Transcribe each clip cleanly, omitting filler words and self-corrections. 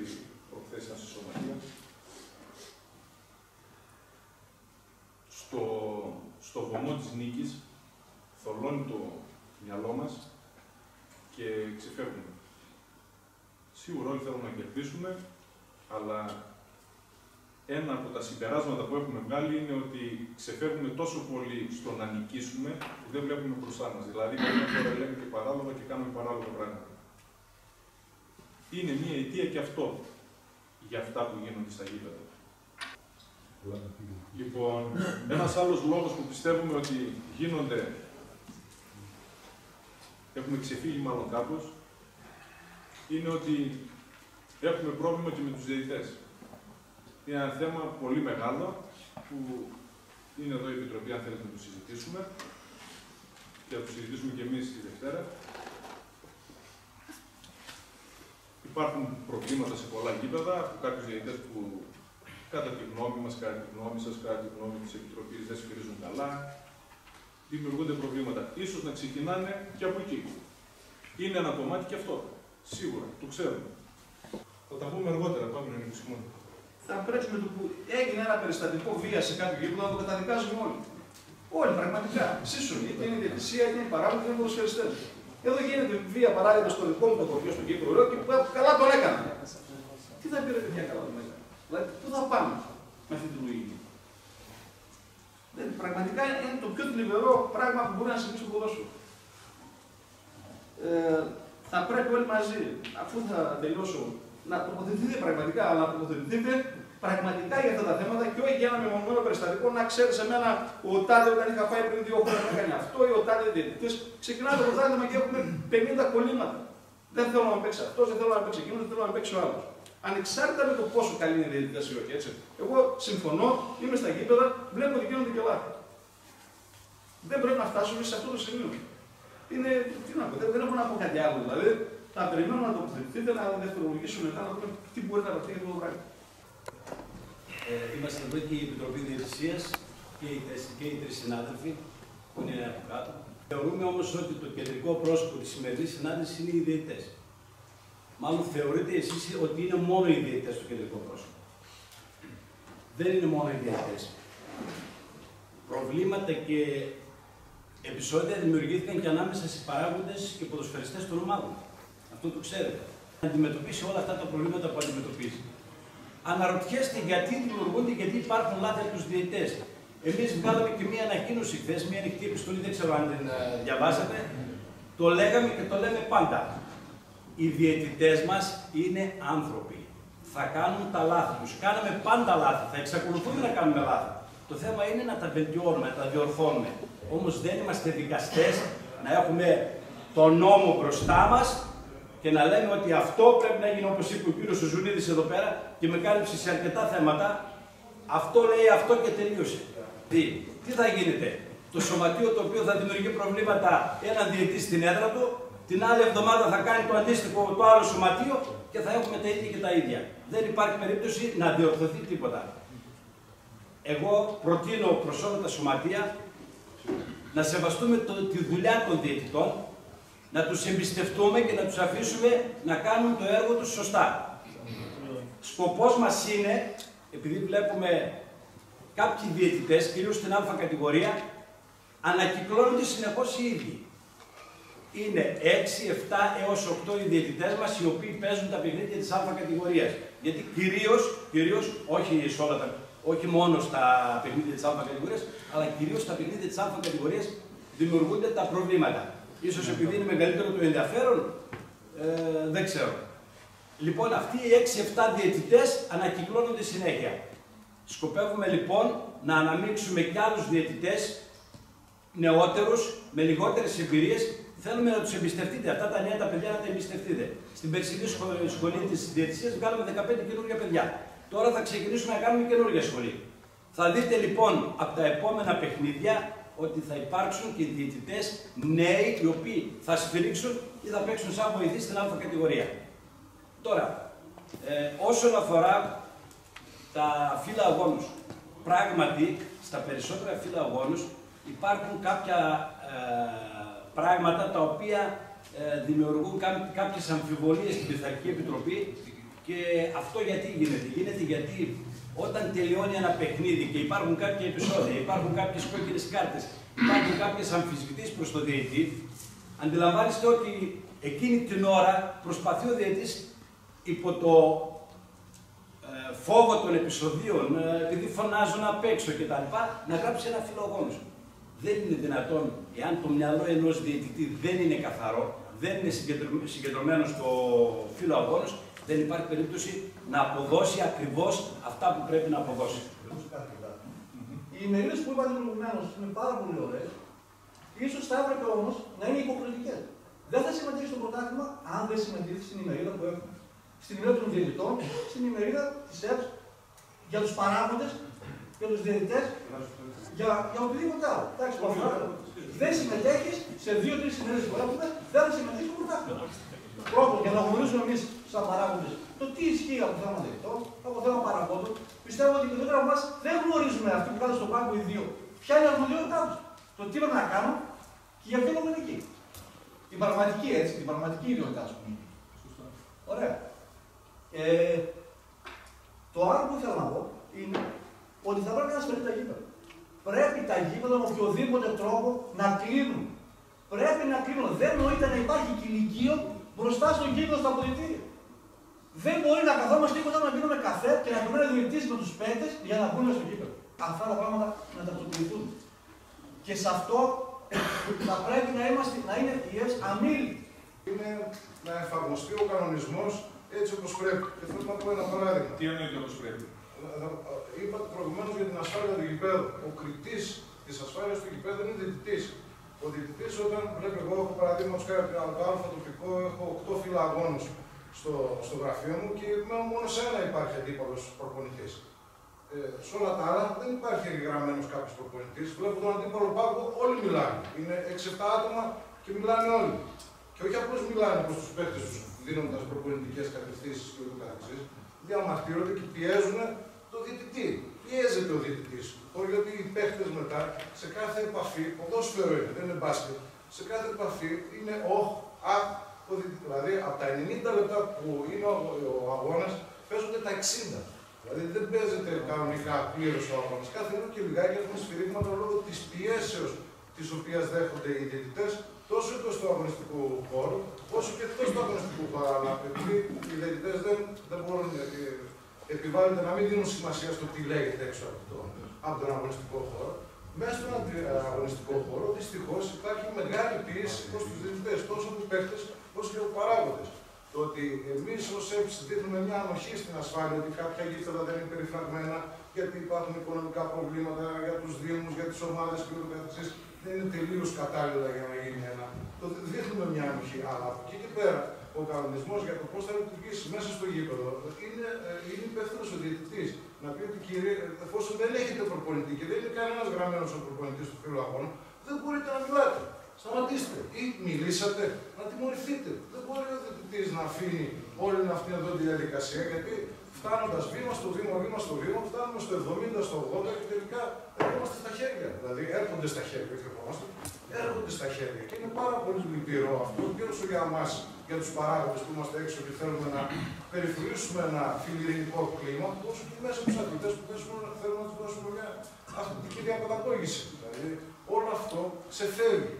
προχθές ήταν στη Σωματεία. Στο βωμό της νίκης θολώνει το μυαλό μας και ξεφεύγουμε. Σίγουρα όλοι θέλουμε να κερδίσουμε, αλλά ένα από τα συμπεράσματα που έχουμε βγάλει είναι ότι ξεφεύγουμε τόσο πολύ στο να νικήσουμε που δεν βλέπουμε μπροστά μας. Δηλαδή, καμιά φορά λέμε και παράλογα και κάνουμε παράλογα πράγματα. Είναι μια αιτία και αυτό για αυτά που γίνονται στα γήπεδα. Λοιπόν, ένας άλλος λόγος που πιστεύουμε ότι γίνονται, έχουμε ξεφύγει μάλλον κάπως, είναι ότι έχουμε πρόβλημα και με τους διαιτητές. Είναι ένα θέμα πολύ μεγάλο που είναι εδώ η Επιτροπή, αν θέλετε να το συζητήσουμε και να το συζητήσουμε και εμείς τη Δευτέρα. Υπάρχουν προβλήματα σε πολλά γήπεδα από κάποιους διαιτητές που κατά τη γνώμη μας, κατά τη γνώμη σας, κατά τη γνώμη της Επιτροπής δεν σφυρίζουν καλά. Δημιουργούνται προβλήματα. Ίσως να ξεκινάνε και από εκεί. Είναι ένα κομμάτι και αυτό. Σίγουρα, το ξέρουμε. Θα τα πούμε αργότερα, πάμε να ανοίξουμε. Θα πρέπει με το που έγινε ένα περιστατικό βία σε κάποιο γήπεδο να το καταδικάζουμε όλοι. Όλοι, πραγματικά. Σύσσωμοι, είτε είναι η διαιτησία, είτε είναι οι παράγοντες, είτε είναι οι ποδοσφαιριστές. Εδώ γίνεται βία παράδειγμα στο δικό μου το χωριό, στον Κύπρο, και καλά τον έκανα. Τι θα πει ρε παιδιά, καλά τον έκανα. Δηλαδή, πού θα πάμε με αυτή τη λογική. Πραγματικά είναι το πιο θλιβερό πράγμα που μπορεί να συμβεί στο ποδόσφαιρο. Θα πρέπει όλοι μαζί, αφού θα τελειώσω, να τοποθετηθείτε πραγματικά, αλλά να τοποθετηθείτε πραγματικά για αυτά τα θέματα και όχι για ένα μεμονωμένο περιστατικό να ξέρει σε μένα ο τάδε όταν είχα πάει πριν 2 χρόνια να κάνει αυτό ή ο τάδε διαιτητής. Ξεκινάει το πρωτάθλημα και έχουμε 50 κολλήματα. Δεν θέλω να παίξει αυτό, δεν θέλω να παίξει εκείνο, δεν θέλω να παίξει ο άλλο. Ανεξάρτητα με το πόσο καλή είναι η διαιτητές ή όχι. Έτσι. Εγώ συμφωνώ, είμαι στα γήπεδα, βλέπω ότι γίνονται και λάθη. Δεν πρέπει να φτάσουμε σε αυτό το σημείο. Είναι, τι να πω, δεν έχω να πω κάτι άλλο. Δηλαδή, θα περιμένω να τοποθετηθείτε, να δευτερολογήσουμε μετά, να δούμε τι μπορεί να ρωτήσει αυτό το πράγμα. Είμαστε εδώ και η Επιτροπή Διαιτησίας και οι 3 συνάδελφοι που είναι από κάτω. Θεωρούμε όμως ότι το κεντρικό πρόσωπο της σημερινής συνάντησης είναι οι διαιτητές. Μάλλον θεωρείτε εσείς ότι είναι μόνο οι διαιτητές το κεντρικό πρόσωπο. Δεν είναι μόνο οι διαιτητές. Προβλήματα και επεισόδια δημιουργήθηκαν και ανάμεσα στις παράγοντες και ποδοσφαιριστές των ομάδων. Αυτό το ξέρετε. Να αντιμετωπίσει όλα αυτά τα προβλήματα που αντιμετωπίζει. Αναρωτιέστε γιατί δημιουργούνται και γιατί υπάρχουν λάθη από τους διαιτητές. Εμείς βγάλαμε και μία ανακοίνωση χθες, μία ανοιχτή επιστολή, δεν ξέρω αν την διαβάσατε. Το λέγαμε και το λέμε πάντα. Οι διαιτητές μας είναι άνθρωποι. Θα κάνουν τα λάθη τους. Κάναμε πάντα λάθη. Θα εξακολουθούμε να κάνουμε λάθη. Το θέμα είναι να τα βελτιώνουμε, να τα διορθώνουμε. Όμως δεν είμαστε δικαστές να έχουμε τον νόμο μπροστά μας και να λέμε ότι αυτό πρέπει να γίνει, όπως είπε ο κύριος Ζουνίδης εδώ πέρα και με κάλυψε σε αρκετά θέματα. Αυτό λέει αυτό και τελείωσε. Τι θα γίνεται. Το σωματείο το οποίο θα δημιουργεί προβλήματα έναν διαιτητή στην έδρα του, την άλλη εβδομάδα θα κάνει το αντίστοιχο το άλλο σωματείο και θα έχουμε τα ίδια και τα ίδια. Δεν υπάρχει περίπτωση να διορθωθεί τίποτα. Εγώ προτείνω προς όλα τα σωματεία να σεβαστούμε τη δουλειά των διαιτητών, να τους εμπιστευτούμε και να τους αφήσουμε να κάνουν το έργο τους σωστά. Σκοπός μας είναι, επειδή βλέπουμε κάποιοι διαιτητές, κυρίως στην Α κατηγορία, ανακυκλώνονται συνεχώς οι ίδιοι. Είναι 6, 7 έως 8 οι διαιτητές μας οι οποίοι παίζουν τα παιχνίδια της Α κατηγορίας. Γιατί κυρίως όχι μόνο στα παιχνίδια της Α κατηγορίας, αλλά κυρίως στα παιχνίδια της Α κατηγορίας δημιουργούνται τα προβλήματα. Ίσως επειδή είναι μεγαλύτερο το ενδιαφέρον, δεν ξέρω. Λοιπόν, αυτοί οι 6-7 διαιτητές ανακυκλώνονται συνέχεια. Σκοπεύουμε λοιπόν να αναμίξουμε και άλλους διαιτητές νεότερους, με λιγότερες εμπειρίες. Θέλουμε να τους εμπιστευτείτε. Αυτά τα νέα τα παιδιά να τα εμπιστευτείτε. Στην περσινή σχολή της διαιτησίας βγάλαμε 15 καινούργια παιδιά. Τώρα θα ξεκινήσουμε να κάνουμε καινούργια σχολή. Θα δείτε λοιπόν από τα επόμενα παιχνίδια ότι θα υπάρξουν και διαιτητές νέοι οι οποίοι θα σφυρίξουν ή θα παίξουν σαν βοηθοί στην Α κατηγορία. Τώρα, όσον αφορά τα φύλλα αγώνους, πράγματι στα περισσότερα φύλλα αγώνους υπάρχουν κάποια πράγματα τα οποία δημιουργούν κάποιες αμφιβολίες στην Πειθαρχική Επιτροπή Και αυτό γιατί γίνεται? Γίνεται γιατί όταν τελειώνει ένα παιχνίδι και υπάρχουν κάποια επεισόδια, υπάρχουν κάποιες κόκκινες κάρτες, υπάρχουν κάποιες αμφισβητήσεις προς τον διαιτητή, αντιλαμβάνεστε ότι εκείνη την ώρα προσπαθεί ο διαιτητής υπό το φόβο των επεισοδίων, επειδή φωνάζουν απ' έξω κτλ., να γράψει ένα φιλογόνος. Δεν είναι δυνατόν, εάν το μυαλό ενός διαιτητή δεν είναι καθαρό, δεν είναι συγκεντρωμένο στο φύλλο αγώνος, δεν υπάρχει περίπτωση να αποδώσει ακριβώς αυτά που πρέπει να αποδώσει. Οι ημερίδες που είπατε προηγουμένως είναι πάρα πολύ ωραίες. Ίσως θα έπρεπε όμως να είναι υποχρεωτικές. Δεν θα συμμετέχει στο πρωτάθλημα αν δεν συμμετέχει στην ημερίδα που έχουμε. Στην ημερίδα των διαιτητών, στην ημερίδα της ΕΠΣ, για τους παράγοντες, για τους διαιτητές, για οτιδήποτε άλλο. Εντάξει, δεν συμμετέχεις σε 2-3 ημέρες που έχουμε, δεν θα συμμετέχεις στο πρωτάθλημα. Πρώτον, για να γνωρίζουμε εμείς, σαν παράγοντες, το τι ισχύει από θέμα διαιτητών, από θέμα παραγόντων. Πιστεύω ότι οι περισσότεροι από εμάς δεν γνωρίζουμε αυτοί που κάτω στον πάγκο οι δύο. Ποια είναι η αρμοδιότητά τους, το τι πρέπει να κάνουν και για ποιο λόγο είναι εκεί. Την πραγματική έτσι, την πραγματική ιδιότητά, ας πούμε. Ωραία. Το άλλο που ήθελα να πω είναι ότι θα πρέπει να ασφαλίσει τα γήπεδα. Πρέπει τα γήπεδα με οποιοδήποτε τρόπο να κλείνουν. Πρέπει να κλείνουν. Δεν νοείται να υπάρχει κηλικείο μπροστά στο γήπεδο στα αποδυτήρια. Δεν μπορεί να καθόμαστε τίποτα να πίνουμε καφέ και να περιμένουμε να διαιτητήσει με τους παίκτες για να μπουν στο γήπεδο. Αυτά τα πράγματα να τακτοποιηθούν. Και σε αυτό θα πρέπει να είναι η ΕΠΣ αμήλυτη. Είναι να εφαρμοστεί ο κανονισμός έτσι όπως πρέπει. Και θέλω να πω ένα παράδειγμα. Τι εννοείται όπως πρέπει? Είπατε προηγουμένως για την ασφάλεια του γηπέδου. Ο κριτής της ασφάλειας του γηπέδου είναι διαιτητής. Ο διαιτητής, όταν βλέπει, εγώ έχω παραδείγματος χάρη από το αλφα τοπικό, έχω 8 φύλλα αγώνους στο γραφείο μου και μόνο σε ένα υπάρχει αντίπαλος προπονητής. Σε όλα τα άλλα δεν υπάρχει εγγεγραμμένος κάποιος προπονητής. Βλέπω τον αντίπαλο πάγκο, όλοι μιλάνε. Είναι 6-7 άτομα και μιλάνε όλοι. Και όχι απλώς μιλάνε προς τους παίκτες τους, δίνοντας προπονητικές κατευθύνσεις και ούτω καθεξής. Διαμαρτύρονται και πιέζουν τον διαιτητή. Πιέζεται ο διαιτητής. Γιατί οι παίκτες μετά σε κάθε επαφή, ποδόσφαιρο είναι, δεν είναι μπάσκετ, σε κάθε επαφή είναι δηλαδή από τα 90 λεπτά που είναι ο αγώνας παίζονται τα 60. Δηλαδή δεν παίζεται κανονικά πλήρως ο αγώνας. Κάθε λίγο και λιγάκι έχουμε σφυρίγματα λόγω της πιέσεως τις οποίες δέχονται οι διαιτητές τόσο εντός του αγωνιστικού χώρου, όσο και εκτός του αγωνιστικού χώρου. Αλλά επειδή οι διαιτητές δεν μπορούν, επιβάλλονται να μην δίνουν σημασία στο τι λέγεται έξω από τον αγωνιστικό χώρο. Μέσα στον αγωνιστικό χώρο, δυστυχώς, υπάρχει μεγάλη πίεση προς τους διαιτητές, τόσο από τους παίκτες όσο και από τους παράγοντες. Το ότι εμείς ως ΕΠΣ δείχνουμε μια ανοχή στην ασφάλεια, ότι κάποια γήπεδα δεν είναι περιφραγμένα, γιατί υπάρχουν οικονομικά προβλήματα για τους δήμους, για τις ομάδες και ούτω καθεξής, δεν είναι τελείως κατάλληλα για να γίνει ένα. Το δείχνουμε μια ανοχή. Αλλά από εκεί και πέρα, ο κανονισμός για το πώς θα λειτουργήσει μέσα στο γήπεδο είναι υπεύθυνος ο διαιτητής. Να πει ότι εφόσον δεν έχετε προπονητή και δεν είναι κανένας γραμμένος ο προπονητής του φύλλου αγώνα, δεν μπορείτε να μιλάτε. Σταματήστε. Ή μιλήσατε, να τιμωρηθείτε. Δεν μπορεί ο διαιτητής να αφήνει όλη αυτή εδώ τη διαδικασία, γιατί φτάνοντας βήμα στο βήμα, φτάνουμε στο 70, στο 80 και τελικά έρχομαστε στα χέρια. Δηλαδή έρχονται στα χέρια, όχι ερχόμαστε, έρχονται στα χέρια. Και είναι πάρα πολύ λυπηρό αυτό και όσο για εμάς, για τους παράγοντες που είμαστε έξω και θέλουμε να περιφρουρήσουμε ένα φιλιρινικό κλίμα, όσο και μέσα από τους αθλητές που θέλουμε να τους δώσουμε μια αθλητική διαπαιδαγώγηση. Δηλαδή όλο αυτό ξεφεύγει.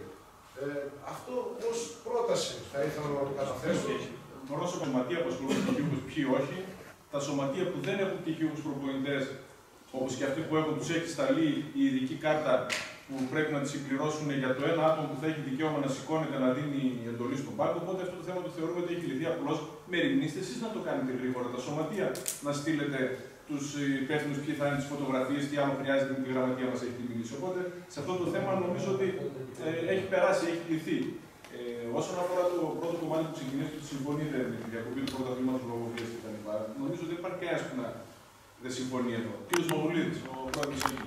Αυτό ως πρόταση θα ήθελα να το καταθέσω. Μωρό σωματεία που ασχολούνται με πτυχίουχους, ποιοι όχι. Τα σωματεία που δεν έχουν πτυχίουχους προπονητές, όπως και αυτοί που έχουν, τους έχει σταλεί η ειδική κάρτα που πρέπει να τη συμπληρώσουν για το ένα άτομο που θα έχει δικαίωμα να σηκώνεται να δίνει εντολή στον πάγκο. Οπότε αυτό το θέμα το θεωρούμε ότι έχει λυθεί. Απλώς μεριμνήστε εσείς να το κάνετε γρήγορα. Τα σωματεία να στείλετε τους υπεύθυνους, ποιοι θα είναι τις φωτογραφίες, τι άλλο χρειάζεται, με τη γραμματεία μας έχει μιλήσει. Οπότε σε αυτό το θέμα νομίζω ότι έχει περάσει, έχει λυθεί. Όσον αφορά το πρώτο κομμάτι που ξεκινήσετε, ότι συμφωνείτε με τη διακοπή του πρωταθλήματος λογοβίας κτλ., νομίζω ότι δεν υπάρχει κανένας που δεν συμφωνεί εδώ. Ο κ. Μογουλίδης, ο πρόεδρος εκεί.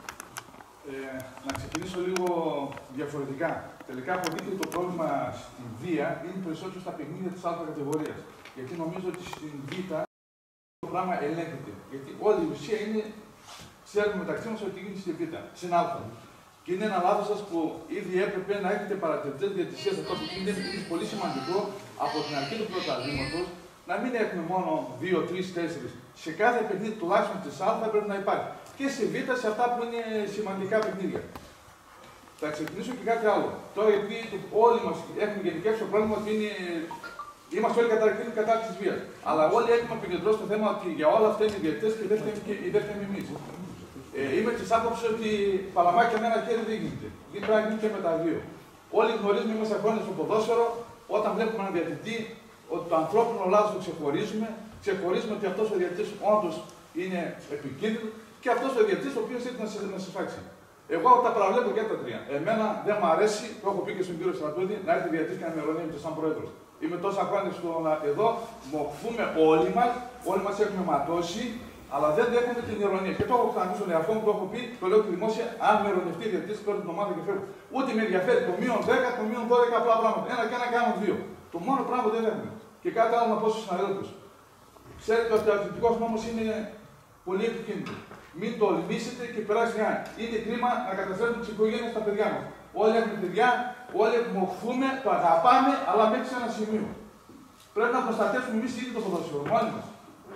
Να ξεκινήσω λίγο διαφορετικά. Τελικά αποδείχθηκε το πρόβλημα στην βία είναι περισσότερο στα παιχνίδια της Α κατηγορίας. Γιατί νομίζω ότι στην Β το πράγμα ελέγχεται. Γιατί όλη η ουσία είναι, ξέρουμε μεταξύ μας ότι γίνεται στη Β, στην Α. Και είναι ένα λάθος σας που ήδη έπρεπε να έχετε παρατηρητές διαιτησίας. Αυτό που είναι πολύ σημαντικό από την αρχή του πρωταθλήματος να μην έχουμε μόνο 2, 3, 4. Σε κάθε παιχνίδι τουλάχιστον της Α πρέπει να υπάρχει. Και σε Β, σε αυτά που είναι σημαντικά παιχνίδια. Θα ξεκινήσω και κάτι άλλο. Τώρα, επειδή όλοι μας έχουμε γενικεύσει το πρόβλημα ότι είμαστε όλοι καταρχήν κατά της βίας. Αλλά όλοι έχουμε επικεντρώσει το θέμα ότι για όλα αυτά είναι οι διαιτητές και δεν φταίμε εμείς. Είμαι της άποψης ότι παλαμάκια με ένα χέρι δεν γίνεται. Δεν πρέπει να γίνει και με τα δύο. Όλοι γνωρίζουμε, είμαστε χρόνια στο ποδόσφαιρο, όταν βλέπουμε έναν διαιτητή, ότι το ανθρώπινο λάθος το ξεχωρίζουμε. Ξεχωρίζουμε ότι αυτός ο διαιτητής όντως είναι επικίνδυνος και αυτός ο διαιτητής ο οποίος έχει να σε φάξει. Εγώ τα παραβλέπω και τα τρία. Εμένα δεν μου αρέσει, το έχω πει και στον κύριο Στρατούδη, να έρθει διαιτητής και να με ειρωνεύεται σαν πρόεδρος. Είμαι τόσα χρόνια εδώ, μοχθούμε όλοι μας έχουμε ματώσει, αλλά δεν δέχομαι την ειρωνία. Και το έχω ξαναπεί στον εαυτό μου, το έχω πει, το λέω και δημόσια, αν με ειρωνευτεί διαιτητής, παίρνω την ομάδα και φεύγω. Ούτε με ενδιαφέρει το μείον 10, το μείον 12 απλά πράγματα. Ένα και ένα κάνω δύο. Το μόνο πράγμα που δεν έχουμε. Και κάτι άλλο να πω στους συναδέλφους. Ξέρετε ότι ο αθλητικός νόμος είναι πολύ επικίνδυνο. Μην το τολμήσετε και περάσει μια. Είναι κρίμα να καταστρέφουμε τις οικογένειες στα παιδιά μας. Όλοι έχουμε παιδιά, όλοι μοχθούμε, το αγαπάμε, αλλά μέχρι σε ένα σημείο. Πρέπει να προστατεύσουμε εμείς ήδη το ποδόσφαιρο, μόνοι μας.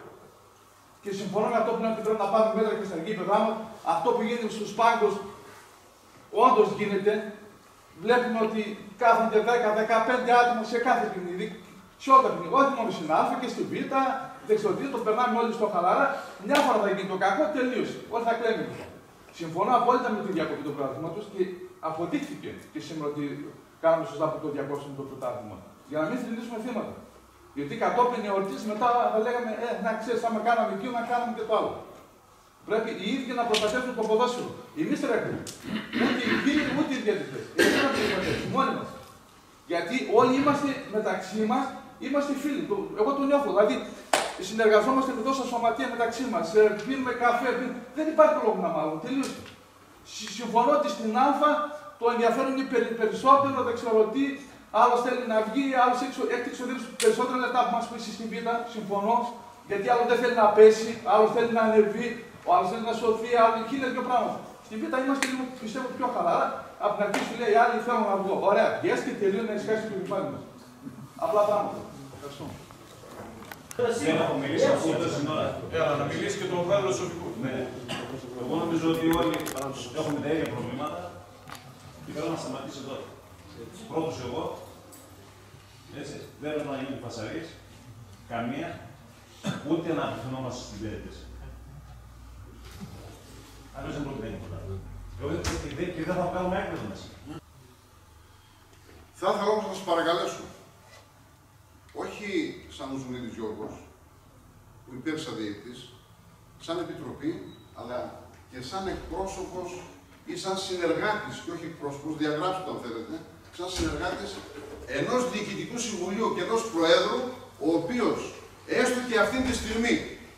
Και συμφωνώ με αυτό που λέμε ότι πρέπει να πάμε μέτρα και στα γήπεδά μας. Αυτό που γίνεται στους πάγκους, όντως γίνεται. Βλέπουμε ότι κάθονται 10-15 άτομα σε κάθε παιχνίδι. Σε όλα τα παιχνίδια, όχι μόνο στην Α και στην Β, δεξιοτήτω, το περνάμε όλοι στο χαλαρά. Μια φορά θα γίνει το κακό, τελείωσε. Όλοι θα κλαίνουν. Συμφωνώ απόλυτα με τη διακοπή του πρωταθλήματος και αποδείχθηκε και σήμερα ότι κάνουμε σωστά που το διακόψουμε το πρωτάθλημα. Για να μην θρηνήσουμε θύματα. Γιατί κατόπιν εορτής μετά θα λέγαμε, να ξέρεις, άμα κάναμε εκεί, να κάνουμε και το άλλο. Πρέπει οι ίδιοι να προστατεύσουν το ποδόσφαιρο. Εμείς τρέχουμε. Ούτε οι φίλοι, ούτε οι διαιτητές. Εμείς να προστατεύσουμε, μόνοι μας. Γιατί όλοι είμαστε μεταξύ μας, είμαστε φίλοι. Εγώ το νιώθω. Δηλαδή, συνεργαζόμαστε εδώ στα σωματεία μεταξύ μας. Πίνουμε καφέ. Δεν υπάρχει λόγο να μάλλον. Τελείωσε. Συμφωνώ ότι στην Α το ενδιαφέρον είναι περισσότερο, δεν ξέρω τι. Άλλο θέλει να βγει, άλλο έχει εξοδεύσει περισσότερα λεπτά που μας πείσει στην Β. Συμφωνώ. Γιατί άλλο δεν θέλει να πέσει, άλλο θέλει να ανεβεί, ο άλλο θέλει να σωθεί, άλλο χίλια δύο πράγματα. Στην Β είμαστε λίγο πιστεύω πιο χαλαρά. Από την αρχή σου λέει άλλοι θέλουν να βγω. Ωραία, βγες και τελείω να εισχάσει το κεφάλι μας. Απλά πράγματα. Ευχαριστώ. Δεν έχω μιλήσει αυτό το σύνορα. Έλα, να μιλήσει και το πρόεδρο Σοφικού. Ναι. Εγώ νομίζω ότι όλοι έχουμε τα ίδια προβλήματα και θέλω να σταματήσω τώρα. Πρώτος εγώ, έτσι, δεν πρέπει να γίνει φασαρής, καμία, ούτε να απευθυνόμαστε στην διαιτησία. Αλλιώς δεν πρόκειται να γίνει τίποτα. Και δεν θα βγάλουμε έκδοση μέσα. Θα ήθελα όμως να σας παρακαλέσω, όχι σαν ο Ζουνίδης Γιώργος, που υπήρξα διαιτητής, σαν επιτροπή, αλλά και σαν εκπρόσωπος ή σαν συνεργάτης, και όχι εκπρόσωπος, διαγράψτε το αν θέλετε, σαν συνεργάτης ενός Διοικητικού Συμβουλίου και ενός Προέδρου, ο οποίος έστω και αυτή τη στιγμή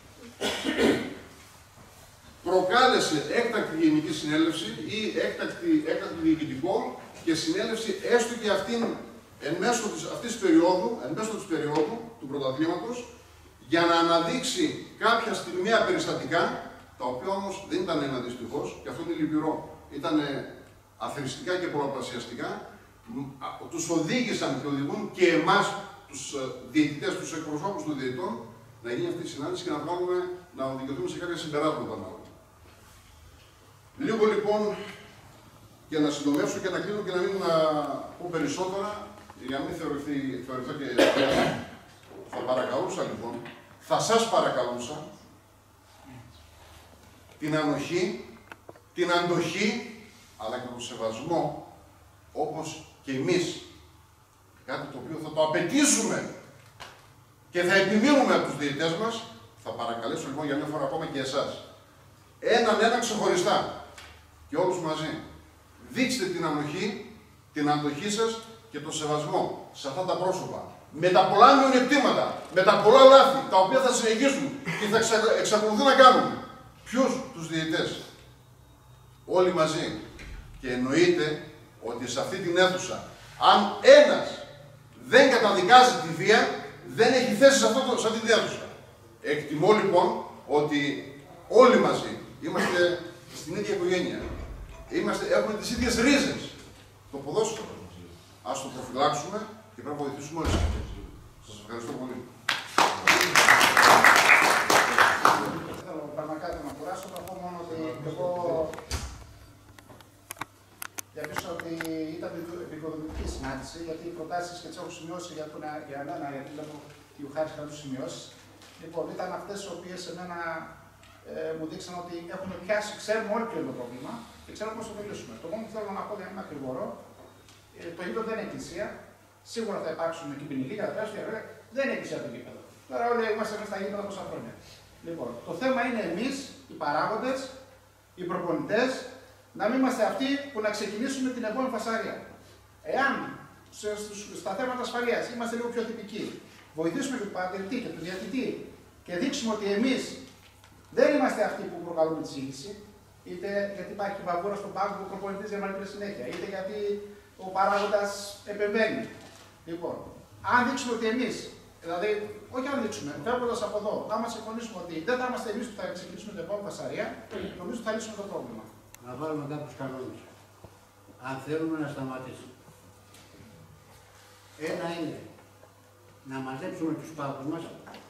προκάλεσε έκτακτη Γενική Συνέλευση ή έκτακτη διοικητικό και συνέλευση έστω και αυτήν εν μέσω της περίοδου του πρωταθλήματος για να αναδείξει κάποια στιγμιαία περιστατικά, τα οποία όμως δεν ήταν ένα δυστυχώς, και αυτό είναι λυπηρό, ήταν αθροιστικά και πολλαπλασιαστικά, τους οδήγησαν και οδηγούν και εμάς, τους διαιτητές, τους εκπροσώπους των διαιτητών, να γίνει αυτή η συνάντηση και να οδηγηθούμε σε κάποια συμπεράσματα. Λίγο λοιπόν, για να συντομεύσω και να κλείνω και να μην πω περισσότερα, για να μην θεωρηθώ και θα παρακαλούσα λοιπόν, θα σας παρακαλούσα την ανοχή, την αντοχή, αλλά και τον σεβασμό, όπως και εμείς, κάτι το οποίο θα το απαιτήσουμε και θα επιμείνουμε από τους διαιτητές μας, θα παρακαλέσω λοιπόν για μια φορά ακόμα και εσάς, έναν ξεχωριστά και όλους μαζί, δείξτε την ανοχή, την αντοχή σας και τον σεβασμό σε αυτά τα πρόσωπα. Με τα πολλά μειονεκτήματα, με τα πολλά λάθη, τα οποία θα συνεχίσουν και θα εξακολουθούν να κάνουν. Ποιους? Τους διαιτητές. Όλοι μαζί. Και εννοείται ότι σε αυτή την αίθουσα, αν ένας δεν καταδικάζει τη βία, δεν έχει θέση σε αυτή την αίθουσα. Εκτιμώ λοιπόν ότι όλοι μαζί είμαστε στην ίδια οικογένεια. Έχουμε τις ίδιες ρίζες. Το ποδόσφαιρο. Ας το προφυλάξουμε και πρέπει να βοηθήσουμε όλοι. Σας ευχαριστώ πολύ. συνάντηση, γιατί οι προτάσεις και τις έχω σημειώσει για μένα, γιατί βλέπω ότι ο Χάρης θα τους σημειώσει. Λοιπόν, ήταν αυτές οι οποίες εμένα μου δείξαν ότι έχουμε πιάσει, ξέρουμε όλοι ποιο είναι το πρόβλημα και ξέρουμε πώς το λύσουμε. Το μόνο που θέλω να πω για ένα γρήγορο, το γήπεδο δεν είναι εκκλησία. Σίγουρα θα υπάρξουν εκεί ποινικοί καταπιάσεις, δεν είναι εκκλησία το γήπεδο. Τώρα όλοι είμαστε μέσα στα γήπεδα πόσα χρόνια. Λοιπόν, το θέμα είναι εμείς, οι παράγοντες, οι προπονητές, να μην είμαστε αυτοί που να ξεκινήσουμε την επόμενη φασαρία. Εάν στα θέματα ασφαλείας είμαστε λίγο πιο τυπικοί, βοηθήσουμε και τον παρατηρητή και τον διαιτητή και δείξουμε ότι εμείς δεν είμαστε αυτοί που προκαλούμε τη σύγχυση, είτε γιατί υπάρχει βαβούρα στον πάγκο που ο προπονητής διαμαρτύρεται συνέχεια, είτε γιατί ο παράγοντας επεμβαίνει. Λοιπόν, αν δείξουμε ότι εμείς, δηλαδή, όχι αν δείξουμε, φεύγοντας από εδώ, άμα συμφωνήσουμε ότι δεν θα είμαστε εμείς που θα ξεκινήσουμε την επόμενη φασαρία, νομίζω ότι θα λύσουμε το πρόβλημα. Να βάλουμε κάποιους κανόνες. Αν θέλουμε να σταματήσουμε. Ένα είναι να μαζέψουμε τους πάγκους μας,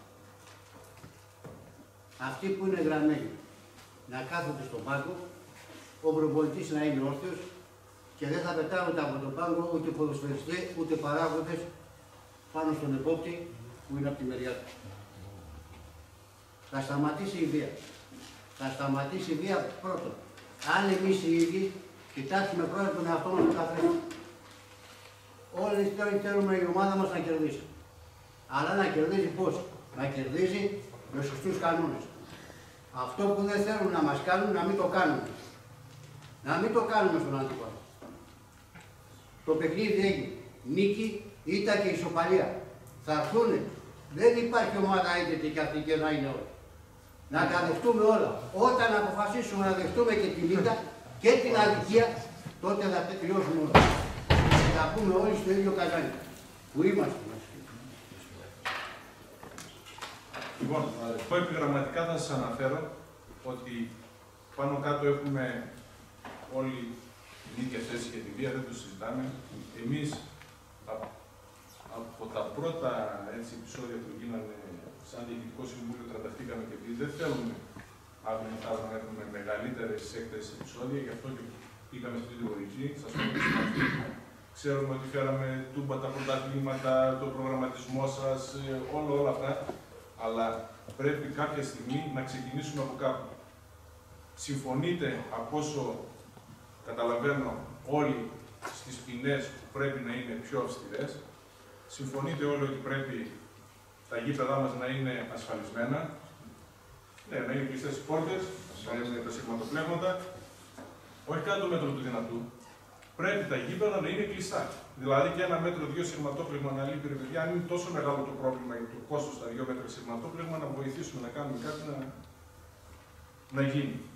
αυτοί που είναι γραμμένοι, να κάθονται στον πάγκο, ο προπονητής να είναι όρθιος και δεν θα πετάγονται από τον πάγκο ούτε ποδοσφαιριστές ούτε παράγοντες πάνω στον επόπτη που είναι από τη μεριά του. Θα σταματήσει η βία. Θα σταματήσει η βία πρώτον. Αν εμείς οι ίδιοι κοιτάξουμε πρώτα τον εαυτό μας του καθένα. Όλοι θέλουμε η ομάδα μας να κερδίσει. Αλλά να κερδίζει πώς? Να κερδίζει με σωστούς κανόνες. Αυτό που δεν θέλουν να μας κάνουν, να μην το κάνουμε. Να μην το κάνουμε στον αντίπαλο. Το παιχνίδι έγινε. Νίκη, ήττα και ισοπαλία. Θα έρθουνε. Δεν υπάρχει ομάδα είτε και αυτή και να είναι όλα. Να τα δεχτούμε όλα. Όταν αποφασίσουμε να δεχτούμε και την ήττα και την αδικία, τότε θα τελειώσουμε όλα. Και θα πούμε όλοι στο ίδιο καζάνι. Που είμαστε. Λοιπόν, εγώ επιγραμματικά θα σας αναφέρω ότι πάνω κάτω έχουμε όλοι την ίδια θέση για τη βία, δεν το συζητάμε. Εμείς από τα πρώτα επεισόδια που γίνανε σαν Διοικητικό Συμβούλιο τρανταχτήκαμε και επειδή δεν θέλουμε αύριο να έχουμε μεγαλύτερες έκτες επεισόδια, γι' αυτό και πήγαμε στη διορική. Σας ευχαριστώ. Ξέρουμε ότι φέραμε τούμπα τα πρωταθλήματα, το προγραμματισμό σας, όλα αυτά. Αλλά πρέπει κάποια στιγμή να ξεκινήσουμε από κάπου. Συμφωνείτε από όσο καταλαβαίνω όλοι στις ποινές που πρέπει να είναι πιο αυστηρές. Συμφωνείτε όλοι ότι πρέπει τα γήπεδά μας να είναι ασφαλισμένα. Ναι, να είναι κλειστές οι πόρτες, να είναι τα σειρματοπλέγματα. Όχι κάτω το μέτρο του δυνατού. Πρέπει τα γήπεδα να είναι κλειστά. Δηλαδή και 1 μέτρο 2 σειρματόπλεγμα να λείπει, ρε παιδιά, αν είναι τόσο μεγάλο το πρόβλημα για το κόστος στα 2 μέτρα σειρματόπλεγμα, να βοηθήσουμε να κάνουμε κάτι να γίνει.